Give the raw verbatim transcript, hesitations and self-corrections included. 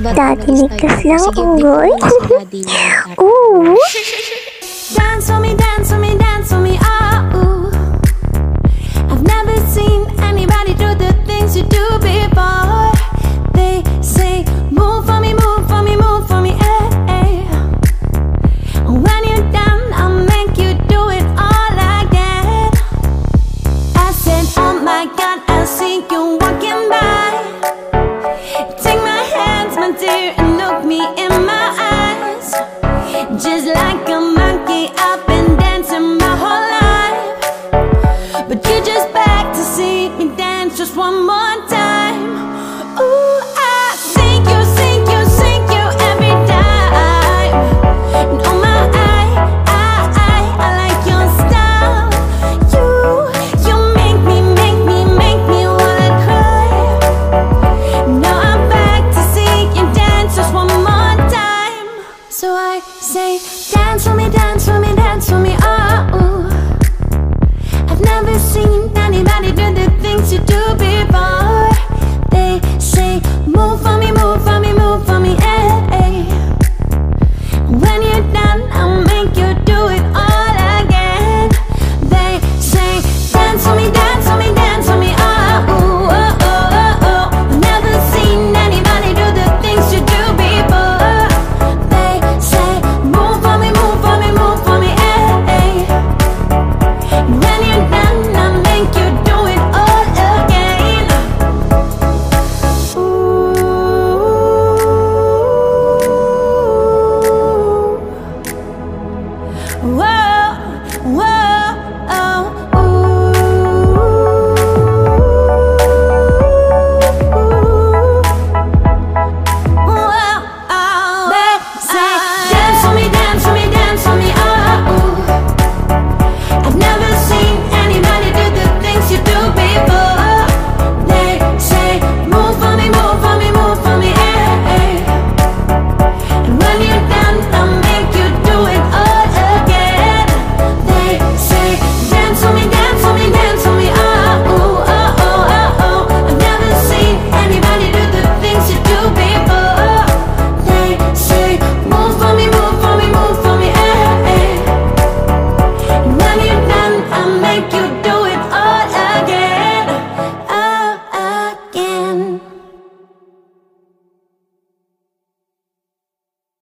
Daddy Nikas lang, unggoy. Ooh. Dance for me, dance for me, dance for me, ah, ooh. I've never seen anybody do the things you do before. They say, move for me, move for me, move for me, eh, eh. When you're done, I'll make you do it all again. I said, oh my God, I see you walking by. Take my hands, my dear, and look me in my eyes. Just like a monkey, I've been dancing my whole life, but you just beg to see me dance just one more time. Ooh, I sing you, sing you, sing you every time. And oh my, I, I, I, I like your style. You, you make me, make me, make me wanna cry. Now I'm back to see you dance just one more time. So I say, dance for me, dance for me, dance for me, oh, ooh. I've never seen anybody do the things you do before. They say, move for me, move for me, move for me, eh, eh. When you're done, I'll make you do it all again. They say, dance for me, dance for me, dance for me, oh, ooh, oh, oh, oh, oh. I've never seen anybody do the things you do before. They say, move for me, move for me, move for me, eh, eh. When you're done, I'll make you do it all again. Ooh. Whoa, whoa, oh, ooh. Whoa, oh. They say, dance for me, dance for me, dance for me, oh, ooh. I've never seen anybody do the things you do, baby.